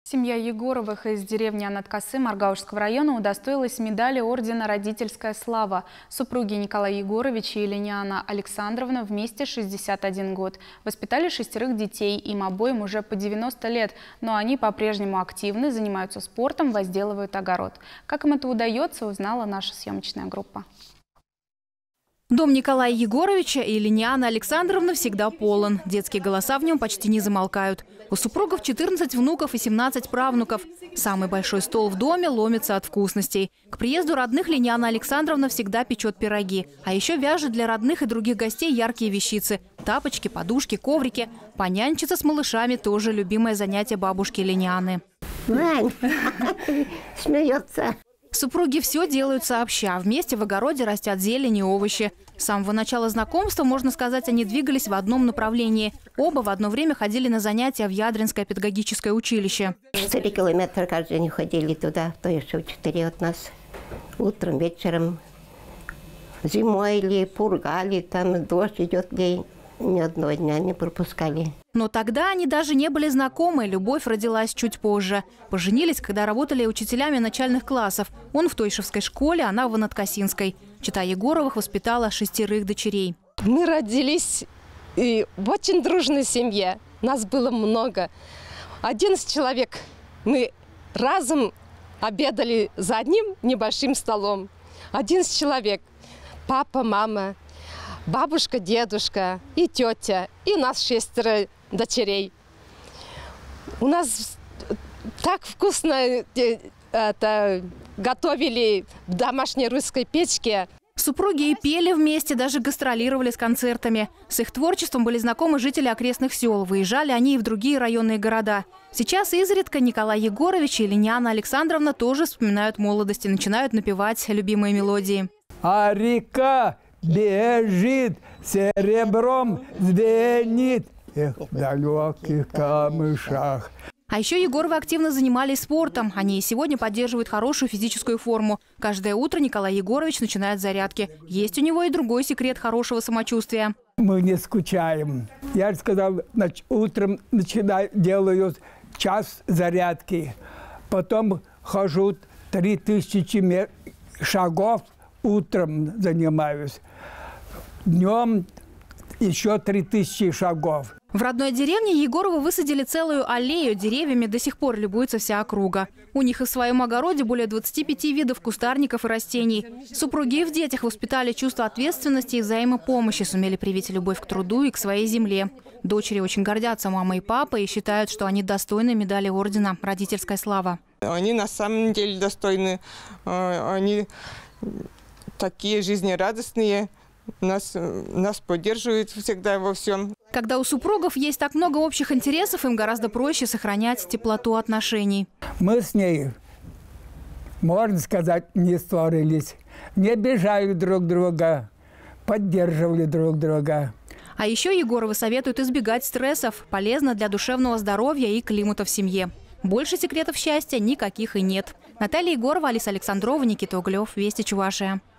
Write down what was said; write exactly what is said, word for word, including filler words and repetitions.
Семья Егоровых из деревни Анаткасы Маргаушского района удостоилась медали ордена «Родительская слава». Супруги Николай Егорович и Линиана Александровна вместе шестьдесят один год. Воспитали шестерых детей, им обоим уже по девяносто лет, но они по-прежнему активны, занимаются спортом, возделывают огород. Как им это удается, узнала наша съемочная группа. Дом Николая Егоровича и Линианы Александровны всегда полон. Детские голоса в нем почти не замолкают. У супругов четырнадцать внуков и семнадцать правнуков. Самый большой стол в доме ломится от вкусностей. К приезду родных Линиана Александровна всегда печет пироги. А еще вяжет для родных и других гостей яркие вещицы. Тапочки, подушки, коврики. Понянчиться с малышами – тоже любимое занятие бабушки Линианы. Вань, смеется. Супруги все делают сообща. Вместе в огороде растят зелень и овощи. С самого начала знакомства, можно сказать, они двигались в одном направлении. Оба в одно время ходили на занятия в Ядринское педагогическое училище. Четыре километра каждый день ходили туда, то еще четыре от нас. Утром, вечером, зимой или пургали, там дождь идет, ли ни одного дня не пропускали. Но тогда они даже не были знакомы, любовь родилась чуть позже. Поженились, когда работали учителями начальных классов. Он в Тойшевской школе, она в Анаткасинской. Чета Егоровых воспитала шестерых дочерей. Мы родились и в очень дружной семье. Нас было много. одиннадцать человек. Мы разом обедали за одним небольшим столом. одиннадцать человек. Папа, мама, бабушка, дедушка и тетя. И нас шестеро дочерей. У нас так вкусно это, готовили в домашней русской печке. Супруги и пели вместе, даже гастролировали с концертами. С их творчеством были знакомы жители окрестных сел. Выезжали они и в другие районные города. Сейчас изредка Николай Егорович и Линиана Александровна тоже вспоминают молодость и начинают напевать любимые мелодии. А река бежит, серебром звенит, эх, в далеких камышах. А еще Егоровы активно занимались спортом. Они и сегодня поддерживают хорошую физическую форму. Каждое утро Николай Егорович начинает с зарядки. Есть у него и другой секрет хорошего самочувствия. Мы не скучаем. Я же сказал, утром начинаю, делаю час зарядки. Потом хожу три тысячи шагов, утром занимаюсь. Днем еще три тысячи шагов. В родной деревне Егоровы высадили целую аллею. Деревьями до сих пор любуется вся округа. У них и в своем огороде более двадцати пяти видов кустарников и растений. Супруги в детях воспитали чувство ответственности и взаимопомощи, сумели привить любовь к труду и к своей земле. Дочери очень гордятся мамой и папой и считают, что они достойны медали ордена «Родительская слава». Они на самом деле достойны. Они такие жизнерадостные. Нас, нас поддерживают всегда во всем. Когда у супругов есть так много общих интересов, им гораздо проще сохранять теплоту отношений. Мы с ней, можно сказать, не ссорились, не обижали друг друга, поддерживали друг друга. А еще Егоровы советуют избегать стрессов. Полезно для душевного здоровья и климата в семье. Больше секретов счастья никаких и нет. Наталья Егорова, Алиса Александрова, Никита Углев, Вести Чувашия.